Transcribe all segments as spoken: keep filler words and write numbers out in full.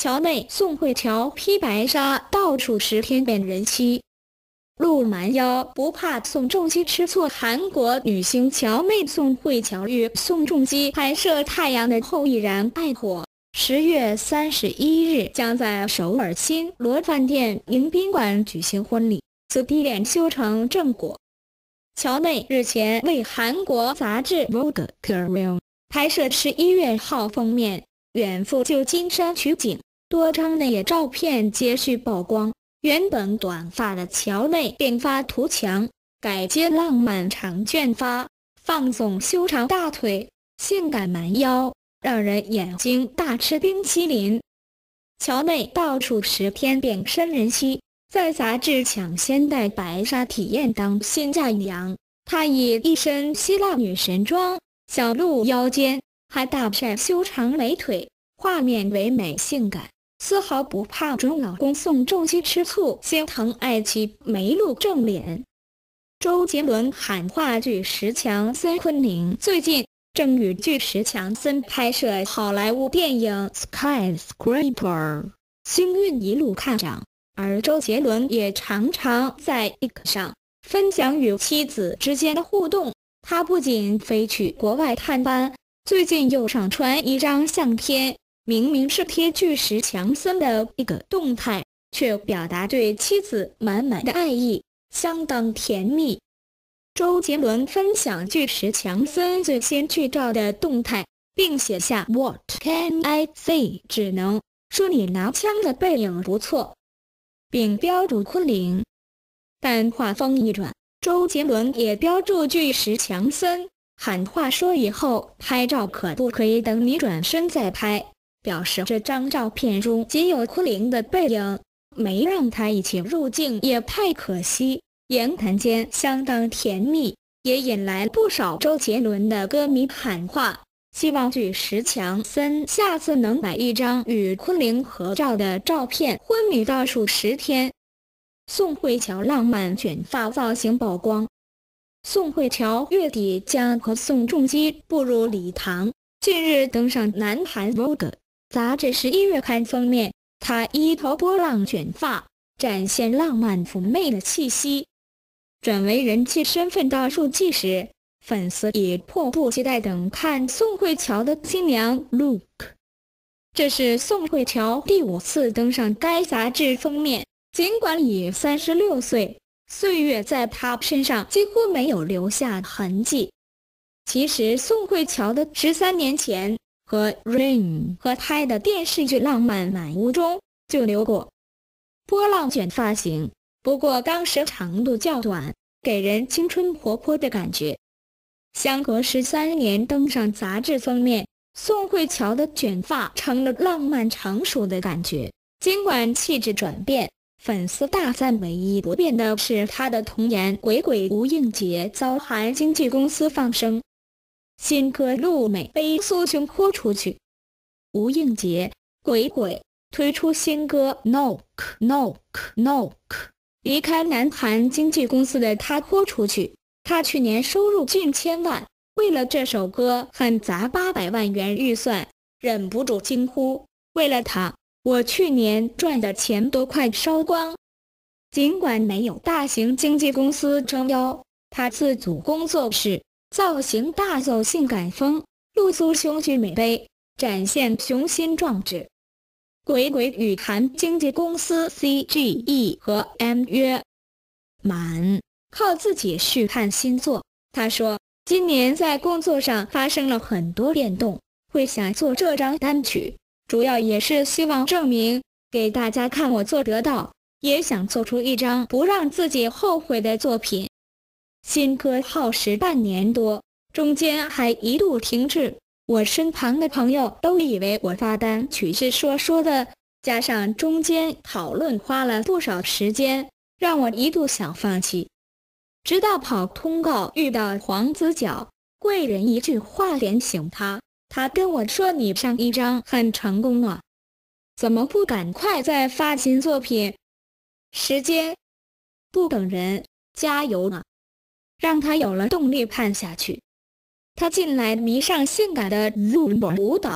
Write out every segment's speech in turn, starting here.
桥内宋慧乔披白纱到处十天变人妻，路蛮腰不怕宋仲基吃醋。韩国女星乔妹宋慧乔与宋仲基拍摄《太阳的后裔》燃爱火，十月三十一日将在首尔新罗饭店迎宾馆举行婚礼，此地点修成正果。乔妹日前为韩国杂志《Vogue Korea》拍摄十一月号封面，远赴旧金山取景，多张内页照片接续曝光。原本短发的乔妹变发图强，改接浪漫长卷发，放纵修长大腿，性感蛮腰，让人眼睛大吃冰淇淋。乔妹到处十天变身人妻，在杂志抢先戴白纱体验当新嫁娘。她以一身希腊女神装，小露腰间，还大晒修长美腿，画面唯美性感，丝毫不怕准老公宋仲基吃醋，心疼爱妻没露正脸。周杰伦喊话巨石强森昆凌最近正与巨石强森拍摄好莱坞电影《Skyscraper》，星运一路看涨。而周杰伦也常常在 X 上分享与妻子之间的互动。他不仅飞去国外探班，最近又上传一张相片，明明是贴巨石强森的一个动态，却表达对妻子满满的爱意，相当甜蜜。周杰伦分享巨石强森最新剧照的动态，并写下 What can I say， 只能说你拿枪的背影不错，并标注昆凌。但话锋一转，周杰伦也标注巨石强森，喊话说以后拍照可不可以等你转身再拍，表示这张照片中仅有昆凌的背影，没让他一起入镜也太可惜。言谈间相当甜蜜，也引来不少周杰伦的歌迷喊话，希望巨石强森下次能摆一张与昆凌合照的照片。婚礼倒数十天，宋慧乔浪漫卷发造型曝光。宋慧乔月底将和宋仲基步入礼堂，近日登上南韩 Vogue 杂志十一月刊封面，她一头波浪卷发，展现浪漫妩媚的气息。转为人气身份倒数计时，粉丝也迫不及待等看宋慧乔的新娘 look。 这是宋慧乔第五次登上该杂志封面，尽管已三十六岁，岁月在她身上几乎没有留下痕迹。其实宋慧乔的十三年前和 Rain 合拍的电视剧《浪漫满屋》中就留过波浪卷发型，不过当时长度较短，给人青春活泼的感觉。相隔十三年登上杂志封面，宋慧乔的卷发成了浪漫成熟的感觉。尽管气质转变，粉丝大赞唯一不变的是她的童颜鬼鬼吴映洁遭韩经纪公司放生，新歌路美被苏琼豁出去。吴映洁鬼鬼推出新歌 Knock Knock Knock， 离开南韩经纪公司的他豁出去。他去年收入近千万，为了这首歌狠砸八百万元预算，忍不住惊呼，为了他，我去年赚的钱都快烧光。尽管没有大型经纪公司撑腰，他自组工作室，造型大走性感风，露出胸具美背，展现雄心壮志。鬼鬼与韩经纪公司 C G E 和 M 约满，靠自己续看新作。他说，今年在工作上发生了很多变动，会想做这张单曲，主要也是希望证明给大家看我做得到，也想做出一张不让自己后悔的作品。新歌耗时半年多，中间还一度停滞，我身旁的朋友都以为我发单曲是说说的，加上中间讨论花了不少时间，让我一度想放弃。直到跑通告遇到黄子佼，贵人一句话点醒他，他跟我说，你上一张很成功了，怎么不赶快再发新作品？时间不等人，加油啊！让他有了动力看下去。他近来迷上性感的 Zumba 舞蹈，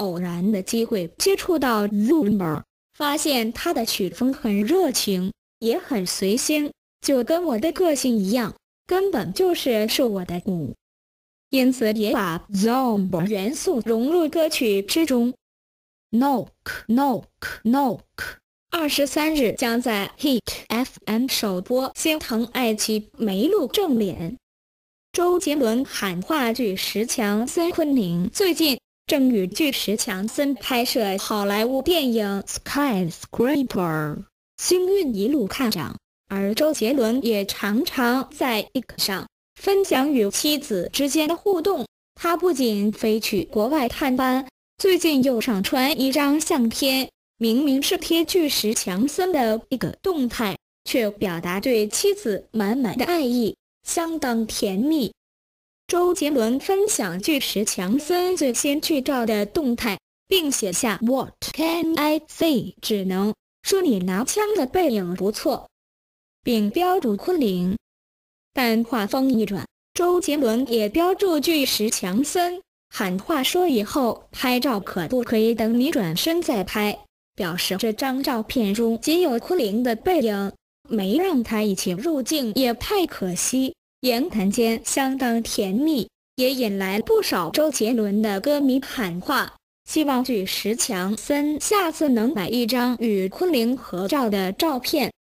偶然的机会接触到 Zoomer， 发现他的曲风很热情，也很随性，就跟我的个性一样，根本就是受我的鼓。因此也把 Zoomer 元素融入歌曲之中。Knock Knock Knock 二十三日将在 Hit F M 首播《心疼爱妻没露正脸》。周杰伦喊话巨石强森昆凌最近正与巨石强森拍摄好莱坞电影 Skyscraper 星运一路看涨，而周杰伦也常常在 X 上分享与妻子之间的互动。他不仅飞去国外探班，最近又上传一张相片，明明是贴巨石强森的一个动态，却表达对妻子满满的爱意，相当甜蜜。周杰伦分享巨石强森最新剧照的动态，并写下 What can I say？ 只能说你拿枪的背影不错，并标注昆凌。但话锋一转，周杰伦也标注巨石强森，喊话说以后拍照可不可以等你转身再拍，表示这张照片中仅有昆凌的背影，没让他一起入镜也太可惜。言谈间相当甜蜜，也引来不少周杰伦的歌迷喊话，希望巨石强森下次能摆一张与昆凌合照的照片。